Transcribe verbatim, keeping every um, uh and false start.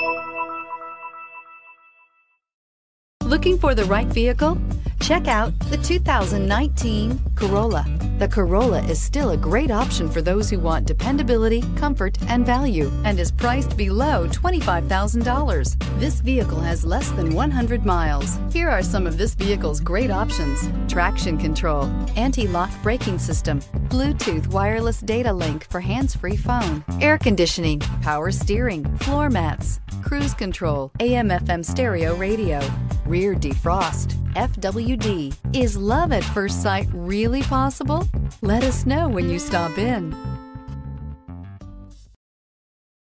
Looking for the right vehicle? Check out the two thousand nineteen Corolla. The Corolla is still a great option for those who want dependability, comfort, and value, and is priced below twenty-five thousand dollars. This vehicle has less than one hundred miles. Here are some of this vehicle's great options: traction control, anti-lock braking system, Bluetooth wireless data link for hands-free phone, air conditioning, power steering, floor mats, cruise control, A M F M stereo radio, rear defrost, F W D. Is love at first sight really possible? Let us know when you stop in.